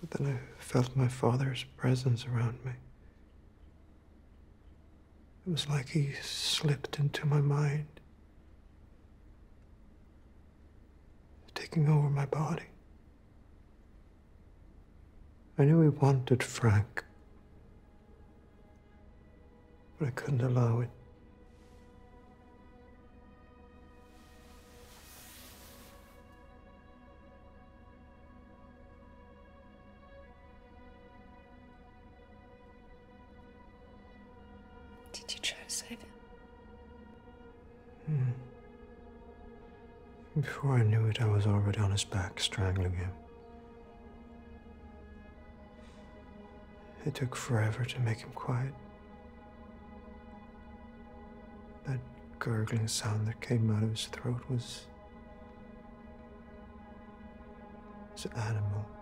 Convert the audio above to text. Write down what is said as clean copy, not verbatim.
But then I felt my father's presence around me. It was like he slipped into my mind, taking over my body. I knew he wanted Frank, but I couldn't allow it. Did you try to save him? Before I knew it, I was already on his back, strangling him. It took forever to make him quiet. That gurgling sound that came out of his throat was animal.